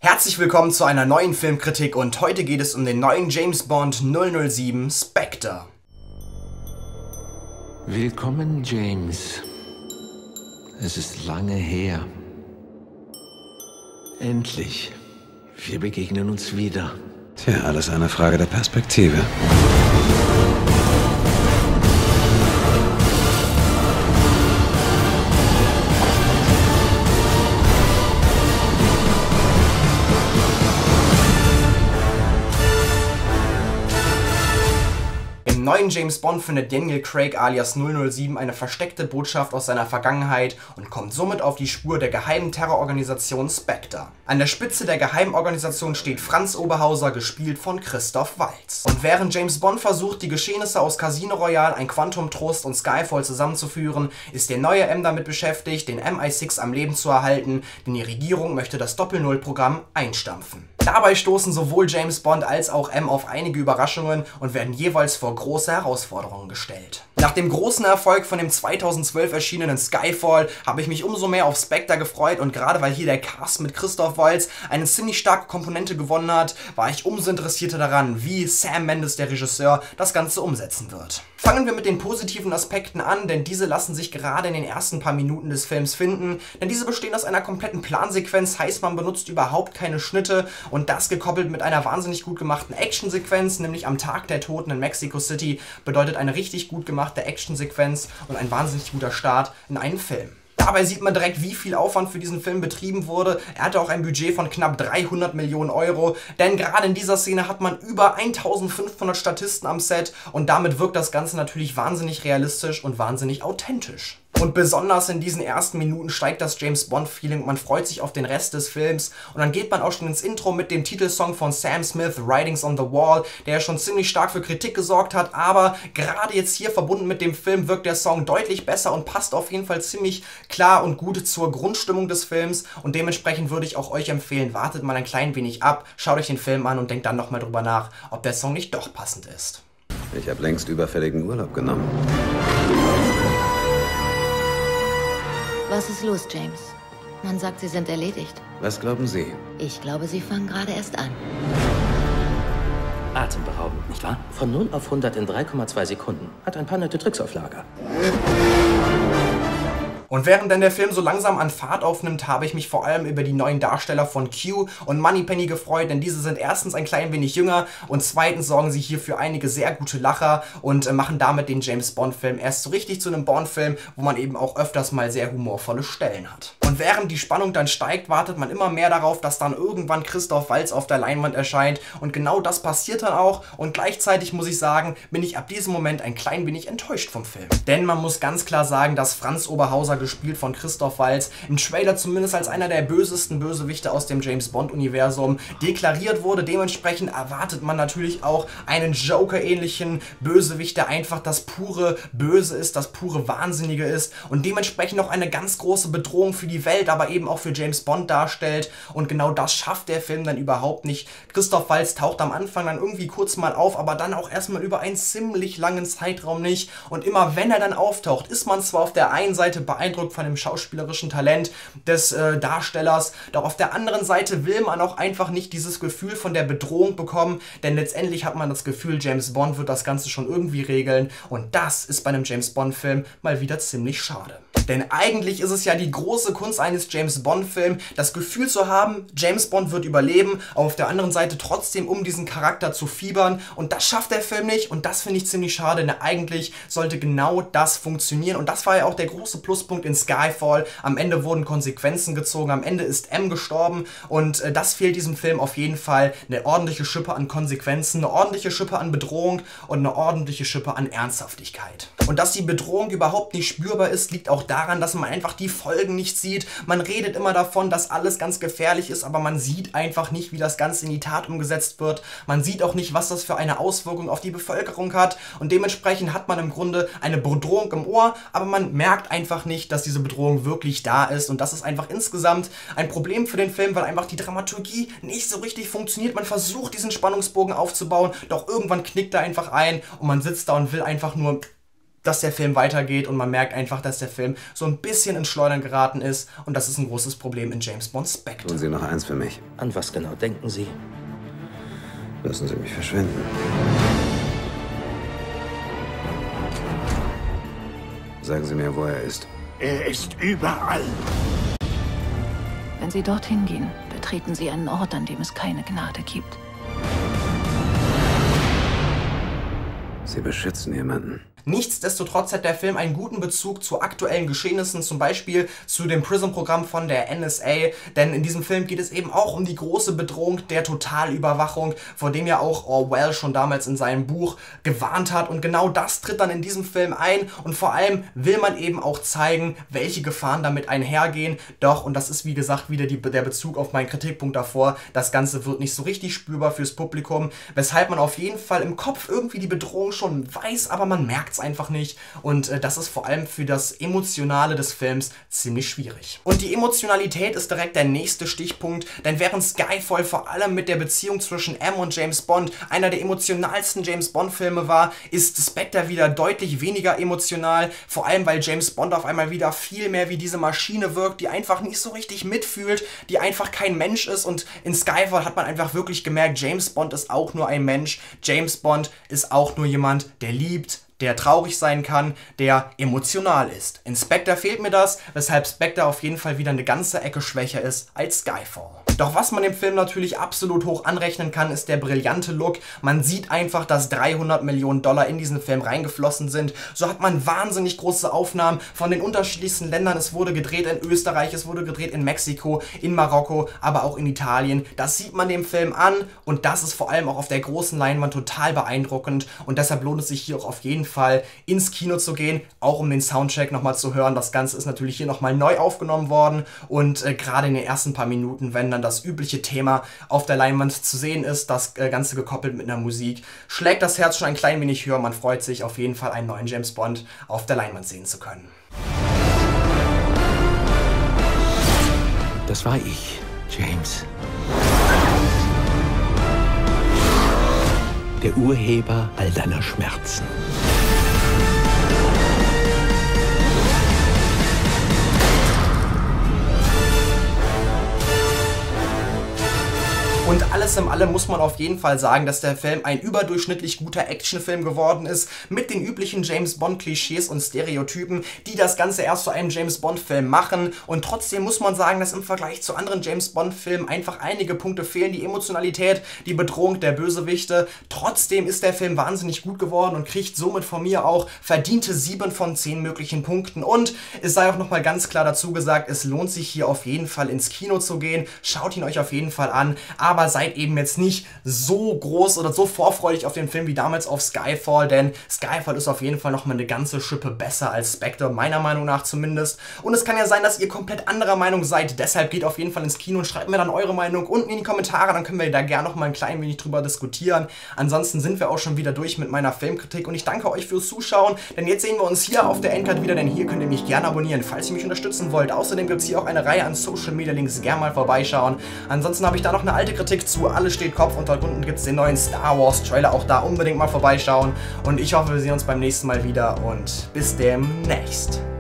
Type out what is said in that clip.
Herzlich willkommen zu einer neuen Filmkritik und heute geht es um den neuen James Bond 007 Spectre. Willkommen, James. Es ist lange her. Endlich. Wir begegnen uns wieder. Tja, alles eine Frage der Perspektive. Im neuen James Bond findet Daniel Craig alias 007 eine versteckte Botschaft aus seiner Vergangenheit und kommt somit auf die Spur der geheimen Terrororganisation Spectre. An der Spitze der Geheimorganisation steht Franz Oberhauser, gespielt von Christoph Waltz. Und während James Bond versucht, die Geschehnisse aus Casino Royale, ein Quantum Trost und Skyfall zusammenzuführen, ist der neue M damit beschäftigt, den MI6 am Leben zu erhalten, denn die Regierung möchte das Doppel-Null-Programm einstampfen. Dabei stoßen sowohl James Bond als auch M auf einige Überraschungen und werden jeweils vor große Herausforderungen gestellt. Nach dem großen Erfolg von dem 2012 erschienenen Skyfall habe ich mich umso mehr auf Spectre gefreut und gerade weil hier der Cast mit Christoph Waltz eine ziemlich starke Komponente gewonnen hat, war ich umso interessierter daran, wie Sam Mendes, der Regisseur, das Ganze umsetzen wird. Fangen wir mit den positiven Aspekten an, denn diese lassen sich gerade in den ersten paar Minuten des Films finden, denn diese bestehen aus einer kompletten Plansequenz, heißt man benutzt überhaupt keine Schnitte und das gekoppelt mit einer wahnsinnig gut gemachten Actionsequenz, nämlich am Tag der Toten in Mexico City, bedeutet eine richtig gut gemachte Actionsequenz und ein wahnsinnig guter Start in einen Film. Dabei sieht man direkt, wie viel Aufwand für diesen Film betrieben wurde. Er hatte auch ein Budget von knapp 300 Millionen Euro, denn gerade in dieser Szene hat man über 1500 Statisten am Set und damit wirkt das Ganze natürlich wahnsinnig realistisch und wahnsinnig authentisch. Und besonders in diesen ersten Minuten steigt das James-Bond-Feeling und man freut sich auf den Rest des Films. Und dann geht man auch schon ins Intro mit dem Titelsong von Sam Smith, Writings on the Wall, der ja schon ziemlich stark für Kritik gesorgt hat. Aber gerade jetzt hier verbunden mit dem Film wirkt der Song deutlich besser und passt auf jeden Fall ziemlich klar und gut zur Grundstimmung des Films. Und dementsprechend würde ich auch euch empfehlen, wartet mal ein klein wenig ab, schaut euch den Film an und denkt dann nochmal drüber nach, ob der Song nicht doch passend ist. Ich habe längst überfälligen Urlaub genommen. Was ist los, James? Man sagt, Sie sind erledigt. Was glauben Sie? Ich glaube, Sie fangen gerade erst an. Atemberaubend, nicht wahr? Von 0 auf 100 in 3,2 Sekunden. Hat ein paar nette Tricks auf Lager. Und während dann der Film so langsam an Fahrt aufnimmt, habe ich mich vor allem über die neuen Darsteller von Q und Moneypenny gefreut, denn diese sind erstens ein klein wenig jünger und zweitens sorgen sie hier für einige sehr gute Lacher und machen damit den James-Bond-Film erst so richtig zu einem Bond-Film, wo man eben auch öfters mal sehr humorvolle Stellen hat. Und während die Spannung dann steigt, wartet man immer mehr darauf, dass dann irgendwann Christoph Waltz auf der Leinwand erscheint und genau das passiert dann auch und gleichzeitig muss ich sagen, bin ich ab diesem Moment ein klein wenig enttäuscht vom Film. Denn man muss ganz klar sagen, dass Franz Oberhauser, gespielt von Christoph Waltz, im Trailer zumindest als einer der bösesten Bösewichte aus dem James-Bond-Universum deklariert wurde. Dementsprechend erwartet man natürlich auch einen Joker-ähnlichen Bösewicht, der einfach das pure Böse ist, das pure Wahnsinnige ist und dementsprechend auch eine ganz große Bedrohung für die Welt, aber eben auch für James Bond darstellt und genau das schafft der Film dann überhaupt nicht. Christoph Waltz taucht am Anfang dann irgendwie kurz mal auf, aber dann auch erstmal über einen ziemlich langen Zeitraum nicht und immer wenn er dann auftaucht, ist man zwar auf der einen Seite beeindruckt von dem schauspielerischen Talent des Darstellers, doch auf der anderen Seite will man auch einfach nicht dieses Gefühl von der Bedrohung bekommen, denn letztendlich hat man das Gefühl, James Bond wird das Ganze schon irgendwie regeln und das ist bei einem James Bond Film mal wieder ziemlich schade. Denn eigentlich ist es ja die große Kunst eines James Bond Films, das Gefühl zu haben, James Bond wird überleben, aber auf der anderen Seite trotzdem um diesen Charakter zu fiebern und das schafft der Film nicht und das finde ich ziemlich schade, denn eigentlich sollte genau das funktionieren und das war ja auch der große Pluspunkt in Skyfall. Am Ende wurden Konsequenzen gezogen, am Ende ist M gestorben und das fehlt diesem Film auf jeden Fall, eine ordentliche Schippe an Konsequenzen, eine ordentliche Schippe an Bedrohung und eine ordentliche Schippe an Ernsthaftigkeit. Und dass die Bedrohung überhaupt nicht spürbar ist, liegt auch daran, dass man einfach die Folgen nicht sieht. Man redet immer davon, dass alles ganz gefährlich ist, aber man sieht einfach nicht, wie das Ganze in die Tat umgesetzt wird. Man sieht auch nicht, was das für eine Auswirkung auf die Bevölkerung hat und dementsprechend hat man im Grunde eine Bedrohung im Ohr, aber man merkt einfach nicht, dass diese Bedrohung wirklich da ist und das ist einfach insgesamt ein Problem für den Film, weil einfach die Dramaturgie nicht so richtig funktioniert. Man versucht, diesen Spannungsbogen aufzubauen, doch irgendwann knickt er einfach ein und man sitzt da und will einfach nur dass der Film weitergeht und man merkt einfach, dass der Film so ein bisschen ins Schleudern geraten ist und das ist ein großes Problem in James Bond Spectre. Tun Sie noch eins für mich. An was genau denken Sie? Lassen Sie mich verschwinden. Sagen Sie mir, wo er ist. Er ist überall. Wenn Sie dorthin gehen, betreten Sie einen Ort, an dem es keine Gnade gibt. Sie beschützen jemanden. Nichtsdestotrotz hat der Film einen guten Bezug zu aktuellen Geschehnissen, zum Beispiel zu dem PRISM-Programm von der NSA, denn in diesem Film geht es eben auch um die große Bedrohung der Totalüberwachung, vor dem ja auch Orwell schon damals in seinem Buch gewarnt hat und genau das tritt dann in diesem Film ein und vor allem will man eben auch zeigen, welche Gefahren damit einhergehen, doch, und das ist wie gesagt wieder der Bezug auf meinen Kritikpunkt davor, das Ganze wird nicht so richtig spürbar fürs Publikum, weshalb man auf jeden Fall im Kopf irgendwie die Bedrohung schon weiß, aber man merkt es einfach nicht und das ist vor allem für das Emotionale des Films ziemlich schwierig. Und die Emotionalität ist direkt der nächste Stichpunkt, denn während Skyfall vor allem mit der Beziehung zwischen M und James Bond einer der emotionalsten James Bond Filme war, ist Spectre wieder deutlich weniger emotional, vor allem weil James Bond auf einmal wieder viel mehr wie diese Maschine wirkt, die einfach nicht so richtig mitfühlt, die einfach kein Mensch ist und in Skyfall hat man einfach wirklich gemerkt, James Bond ist auch nur ein Mensch, James Bond ist auch nur jemand, der liebt, der traurig sein kann, der emotional ist. In Spectre fehlt mir das, weshalb Spectre auf jeden Fall wieder eine ganze Ecke schwächer ist als Skyfall. Doch was man dem Film natürlich absolut hoch anrechnen kann, ist der brillante Look. Man sieht einfach, dass 300 Millionen Dollar in diesen Film reingeflossen sind. So hat man wahnsinnig große Aufnahmen von den unterschiedlichsten Ländern. Es wurde gedreht in Österreich, es wurde gedreht in Mexiko, in Marokko, aber auch in Italien. Das sieht man dem Film an und das ist vor allem auch auf der großen Leinwand total beeindruckend und deshalb lohnt es sich hier auch auf jeden Fall ins Kino zu gehen, auch um den Soundtrack nochmal zu hören. Das Ganze ist natürlich hier nochmal neu aufgenommen worden und gerade in den ersten paar Minuten, wenn dann das übliche Thema auf der Leinwand zu sehen ist, das Ganze gekoppelt mit einer Musik, schlägt das Herz schon ein klein wenig höher. Man freut sich auf jeden Fall, einen neuen James Bond auf der Leinwand sehen zu können. Das war ich, James. Der Urheber all deiner Schmerzen. Und alles in allem muss man auf jeden Fall sagen, dass der Film ein überdurchschnittlich guter Actionfilm geworden ist, mit den üblichen James-Bond-Klischees und Stereotypen, die das Ganze erst zu einem James-Bond-Film machen. Und trotzdem muss man sagen, dass im Vergleich zu anderen James-Bond-Filmen einfach einige Punkte fehlen. Die Emotionalität, die Bedrohung der Bösewichte. Trotzdem ist der Film wahnsinnig gut geworden und kriegt somit von mir auch verdiente 7 von 10 möglichen Punkten. Und es sei auch nochmal ganz klar dazu gesagt, es lohnt sich hier auf jeden Fall ins Kino zu gehen. Schaut ihn euch auf jeden Fall an. Aber seid eben jetzt nicht so groß oder so vorfreudig auf den Film wie damals auf Skyfall, denn Skyfall ist auf jeden Fall nochmal eine ganze Schippe besser als Spectre, meiner Meinung nach zumindest. Und es kann ja sein, dass ihr komplett anderer Meinung seid, deshalb geht auf jeden Fall ins Kino und schreibt mir dann eure Meinung unten in die Kommentare, dann können wir da gerne nochmal ein klein wenig drüber diskutieren. Ansonsten sind wir auch schon wieder durch mit meiner Filmkritik und ich danke euch fürs Zuschauen, denn jetzt sehen wir uns hier auf der Endcard wieder, denn hier könnt ihr mich gerne abonnieren, falls ihr mich unterstützen wollt. Außerdem gibt es hier auch eine Reihe an Social Media Links, gerne mal vorbeischauen. Ansonsten habe ich da noch eine alte Kritik zu Alles steht Kopf und dort unten gibt es den neuen Star Wars Trailer, auch da unbedingt mal vorbeischauen und ich hoffe, wir sehen uns beim nächsten Mal wieder und bis demnächst.